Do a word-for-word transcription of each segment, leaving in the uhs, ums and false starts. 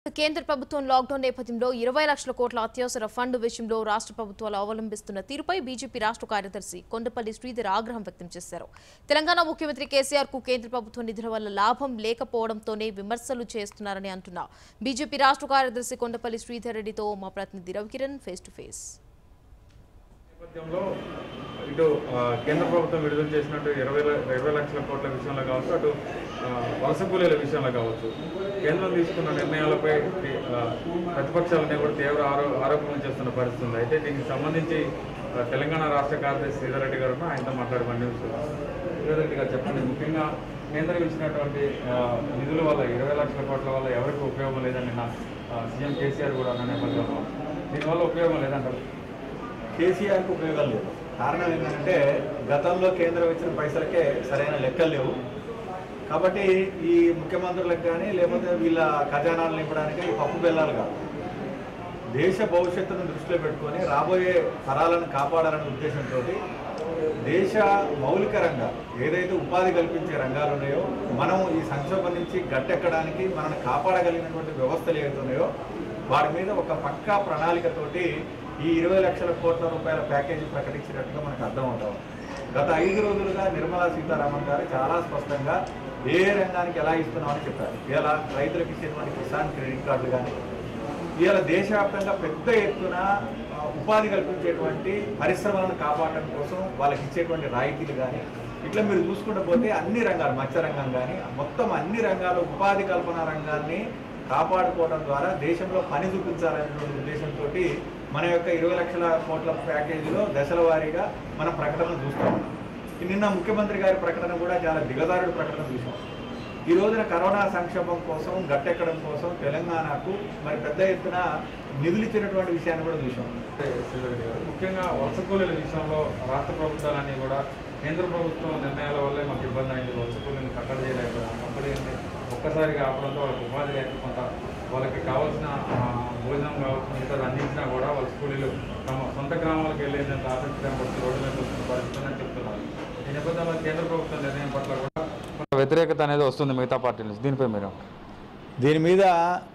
కేంద్ర ప్రభుత్వం లాక్డౌన్ నేపథ్యంలో ఇరవై లక్షల కోట్ల అత్యవసర ఫండ్ విషయంలో రాష్ట్ర ప్రభుత్వాలు అవలంబిస్తున్న తీరుపై బీజేపీ రాష్ట్ర కార్యదర్శి కొండపల్లి శ్రీధర్ ఆగ్రహం వ్యక్తం చేశారు. తెలంగాణ ముఖ్యమంత్రి కేసీఆర్ కు కేంద్ర ప్రభుత్వ నిధుల వల్ల లాభం లేకపోవడంతోనే విమర్శలు చేస్తున్నారని అంటున్న బీజేపీ రాష్ట్ర కార్యదర్శి కొండపల్లి శ్రీధర్ రెడ్డితో మా ప్రతినిధి రవికిరణ్ ఫేస్ టు ఫేస్. ఇటు కేంద్ర ప్రభుత్వం విడుదల చేసినట్టు ఇరవై ఇరవై లక్షల కోట్ల విషయంలో కావచ్చు, అటు వలస కూలీల విషయంలో కావచ్చు, కేంద్రం తీసుకున్న నిర్ణయాలపై ప్రతిపక్షాలనే కూడా తీవ్ర ఆరో ఆరోపణలు చేస్తున్న పరిస్థితి ఉంది. అయితే దీనికి సంబంధించి తెలంగాణ రాష్ట్ర కార్యదర్శి శ్రీధర్ రెడ్డి గారు ఆయనతో మాట్లాడమని శ్రీధర్ రెడ్డి గారు చెప్పండి. ముఖ్యంగా కేంద్రం ఇచ్చినటువంటి నిధుల వల్ల ఇరవై లక్షల కోట్ల వల్ల ఎవరికి ఉపయోగం లేదని నా సీఎం కేసీఆర్ కూడా అన్న నేపథ్యంలో దీనివల్ల ఉపయోగం లేదంటారు. కేసీఆర్కి ఉపయోగాలు లేవు. కారణం ఏంటంటే గతంలో కేంద్రం ఇచ్చిన పైసలకే సరైన లెక్కలు లేవు. కాబట్టి ఈ ముఖ్యమంత్రులకు కానీ లేకపోతే వీళ్ళ ఖజానాలు నింపడానికి ఈ పప్పు బెల్లాలు కాదు. దేశ భవిష్యత్తును దృష్టిలో పెట్టుకొని రాబోయే తరాలను కాపాడాలనే ఉద్దేశంతో దేశ మౌలిక రంగాలు ఏదైతే ఉపాధి కల్పించే రంగాలు ఉన్నాయో, మనం ఈ సంక్షోభం నుంచి గట్టెక్కడానికి మనల్ని కాపాడగలిగినటువంటి వ్యవస్థలు ఏవైతే ఉన్నాయో వాటి మీద ఒక పక్కా ప్రణాళికతోటి ఈ ఇరవై లక్షల కోట్ల రూపాయల ప్యాకేజీ ప్రకటించినట్టుగా మనకు అర్థమవుతాం. గత ఐదు రోజులుగా నిర్మలా సీతారామన్ గారు చాలా స్పష్టంగా ఏ రంగానికి ఎలా ఇస్తున్నామని చెప్పారు. ఇలా రైతులకు ఇచ్చేటువంటి కిసాన్ క్రెడిట్ కార్డులు కానీ, ఇలా దేశవ్యాప్తంగా పెద్ద ఎత్తున ఉపాధి కల్పించేటువంటి పరిశ్రమలను కాపాడటం కోసం వాళ్ళకి ఇచ్చేటువంటి రాయితీలు కానీ, ఇట్లా మీరు చూసుకుంటూ పోతే అన్ని రంగాలు, మత్స్య రంగం కానీ మొత్తం అన్ని రంగాల ఉపాధి కల్పన రంగాన్ని కాపాడుకోవడం ద్వారా దేశంలో పని చూపించాలనేటువంటి ఉద్దేశంతో మన యొక్క ఇరవై లక్షల కోట్ల ప్యాకేజీలో దశల వారీగా మనం ప్రకటన చూస్తూ ఉన్నాం. నిన్న ముఖ్యమంత్రి గారి ప్రకటన కూడా చాలా దిగజారుడు ప్రకటన చూసాం. ఈ రోజున కరోనా సంక్షోభం కోసం గట్టెక్కడం కోసం తెలంగాణకు మరి పెద్ద ఎత్తున నిధులు ఇచ్చినటువంటి విషయాన్ని కూడా చూసాం. ముఖ్యంగా వలస కూలీల విషయంలో రాష్ట్ర ప్రభుత్వాలన్నీ కూడా కేంద్ర ప్రభుత్వం నిర్ణయాల వల్లే మాకు ఇబ్బంది అయింది, వలస కూలీలను కట్టడి చేయలేకపోయాం, కంపెనీ ఒక్కసారిగా ఆపడంతో వాళ్ళకి ఉపాధి లేకపోతే వాళ్ళకి కావాల్సిన భోజనం కావాల్సిన ఇతర అందించినా కూడా వాళ్ళ స్కూలీలు తమ సొంత గ్రామాలకు వెళ్ళేందుకు ఆసక్తిగా వచ్చి రోడ్డు మీద వస్తున్న పరిస్థితి అని చెప్తున్నారు. ఈ నేపథ్యంలో కేంద్ర ప్రభుత్వ నిర్ణయం పట్ల కూడా వ్యతిరేకత అనేది వస్తుంది మిగతా పార్టీ నుంచి. దీనిపై మీరు దీని మీద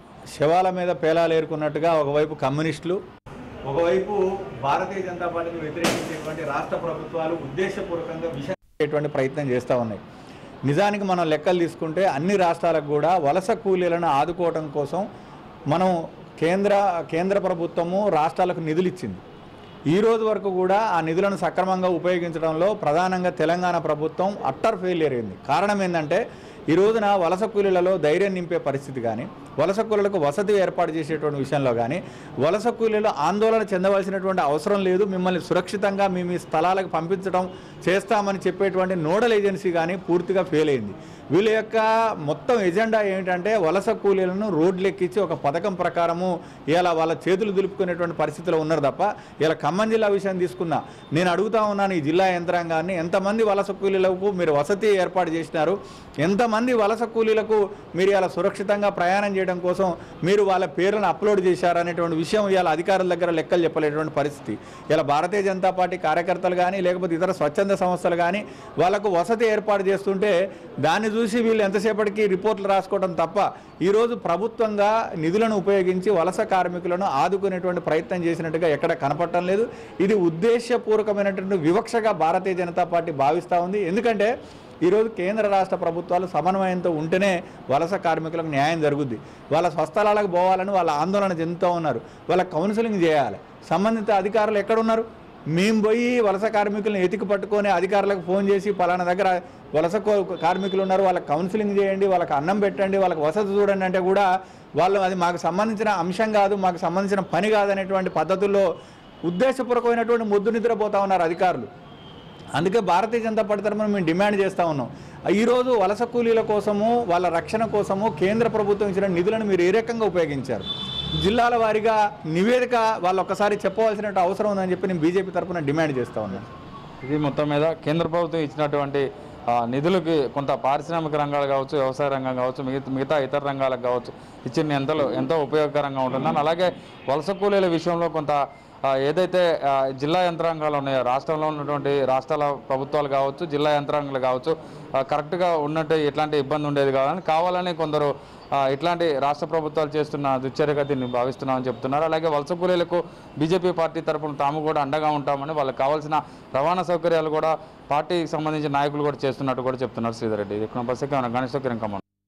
శవాల మీద పేలాలు ఏరుకున్నట్టుగా ఒకవైపు కమ్యూనిస్టులు, ఒకవైపు భారతీయ జనతా పార్టీని వ్యతిరేకించేటువంటి రాష్ట్ర ప్రభుత్వాలు ఉద్దేశపూర్వకంగా విషయం ప్రయత్నం చేస్తూ ఉన్నాయి. నిజానికి మనం లెక్కలు తీసుకుంటే అన్ని రాష్ట్రాలకు కూడా వలస కూలీలను ఆదుకోవడం కోసం మనం కేంద్ర కేంద్ర ప్రభుత్వము రాష్ట్రాలకు నిధులు ఇచ్చింది. ఈ రోజు వరకు కూడా ఆ నిధులను సక్రమంగా ఉపయోగించడంలో ప్రధానంగా తెలంగాణ ప్రభుత్వం అట్టర్ ఫెయిలియర్ అయింది. కారణం ఏంటంటే ఈ రోజున వలస కూలీలలో ధైర్యం నింపే పరిస్థితి కానీ, వలస కూలీలకు వసతి ఏర్పాటు చేసేటువంటి విషయంలో కానీ, వలస కూలీలు ఆందోళన చెందవలసినటువంటి అవసరం లేదు, మిమ్మల్ని సురక్షితంగా మీ మీ స్థలాలకు పంపించడం చేస్తామని చెప్పేటువంటి నోడల్ ఏజెన్సీ కానీ పూర్తిగా ఫెయిల్ అయింది. వీళ్ళ యొక్క మొత్తం ఎజెండా ఏమిటంటే వలస కూలీలను రోడ్లు ఎక్కించి ఒక పథకం ప్రకారము ఇలా వాళ్ళ చేతులు దులుపుకునేటువంటి పరిస్థితిలో ఉన్నారు తప్ప, ఇలా ఖమ్మం జిల్లా విషయం తీసుకున్నా నేను అడుగుతా ఉన్నాను ఈ జిల్లా యంత్రాంగాన్ని, ఎంతమంది వలస కూలీలకు మీరు వసతి ఏర్పాటు చేసినారు, ఎంతమంది వలస కూలీలకు మీరు ఇలా సురక్షితంగా ప్రయాణం చేయడం కోసం మీరు వాళ్ళ పేర్లను అప్లోడ్ చేశారు అనేటువంటి విషయం ఇలా అధికారుల దగ్గర లెక్కలు చెప్పలేటువంటి పరిస్థితి. ఇలా భారతీయ జనతా పార్టీ కార్యకర్తలు కానీ లేకపోతే ఇతర స్వచ్ఛంద సంస్థలు కానీ వాళ్ళకు వసతి ఏర్పాటు చేస్తుంటే దాన్ని చూసి వీళ్ళు ఎంతసేపటికి రిపోర్ట్లు రాసుకోవడం తప్ప ఈరోజు ప్రభుత్వంగా నిధులను ఉపయోగించి వలస కార్మికులను ఆదుకునేటువంటి ప్రయత్నం చేసినట్టుగా ఎక్కడ కనపడటం లేదు. ఇది ఉద్దేశపూర్వకమైనటువంటి వివక్షగా భారతీయ జనతా పార్టీ భావిస్తూ ఉంది. ఎందుకంటే ఈరోజు కేంద్ర రాష్ట్ర ప్రభుత్వాలు సమన్వయంతో ఉంటేనే వలస కార్మికులకు న్యాయం జరుగుద్ది. వాళ్ళ స్వస్థలాలకు పోవాలని వాళ్ళ ఆందోళన చెందుతూ ఉన్నారు. వాళ్ళ కౌన్సిలింగ్ చేయాలి. సంబంధిత అధికారులు ఎక్కడున్నారు? మేము పోయి వలస కార్మికులను ఎతికి పట్టుకొని అధికారులకు ఫోన్ చేసి పలానా దగ్గర వలస కార్మికులు ఉన్నారు, వాళ్ళకి కౌన్సిలింగ్ చేయండి, వాళ్ళకి అన్నం పెట్టండి, వాళ్ళకి వసతి చూడండి అంటే కూడా వాళ్ళు అది మాకు సంబంధించిన అంశం కాదు, మాకు సంబంధించిన పని కాదనేటువంటి పద్ధతుల్లో ఉద్దేశపూర్వకమైనటువంటి ముద్దు నిద్రపోతూ ఉన్నారు అధికారులు. అందుకే భారతీయ జనతా పార్టీ తరఫున మేము డిమాండ్ చేస్తూ ఉన్నాం, ఈరోజు వలస కూలీల కోసము వాళ్ళ రక్షణ కోసము కేంద్ర ప్రభుత్వం ఇచ్చిన నిధులను మీరు ఏ రకంగా ఉపయోగించారు, జిల్లాల వారీగా నివేదిక వాళ్ళు ఒక్కసారి చెప్పవలసిన అవసరం ఉందని చెప్పి నేను బీజేపీ తరఫున డిమాండ్ చేస్తూ ఉన్నాను. ఇది మొత్తం మీద కేంద్ర ప్రభుత్వం ఇచ్చినటువంటి నిధులకి కొంత పారిశ్రామిక రంగాలు కావచ్చు, వ్యవసాయ రంగం కావచ్చు, మిగతా మిగతా ఇతర రంగాలకు కావచ్చు ఇచ్చిన ఎంతలో ఎంతో ఉపయోగకరంగా ఉంటుందని, అలాగే వలస కూలీల విషయంలో కొంత ఏదైతే జిల్లా యంత్రాంగాలు ఉన్నాయో రాష్ట్రంలో ఉన్నటువంటి రాష్ట్రాల ప్రభుత్వాలు కావచ్చు, జిల్లా యంత్రాంగాలు కావచ్చు కరెక్ట్గా ఉన్నట్టు ఎట్లాంటి ఇబ్బంది ఉండేది కావాలని కావాలని కొందరు ఇట్లాంటి రాష్ట్ర ప్రభుత్వాలు చేస్తున్న దుశ్చర్యగా దీన్ని భావిస్తున్నామని చెప్తున్నారు. అలాగే వలస కూలీలకు బీజేపీ పార్టీ తరఫున తాము కూడా అండగా ఉంటామని, వాళ్ళకి కావాల్సిన రవాణా సౌకర్యాలు కూడా పార్టీకి సంబంధించిన నాయకులు కూడా చేస్తున్నట్టు కూడా చెప్తున్నారు. శ్రీధర్ రెడ్డి, ఇక్కడ బస్ ఎక్కి గణేష్ కిరణ్ కమన్.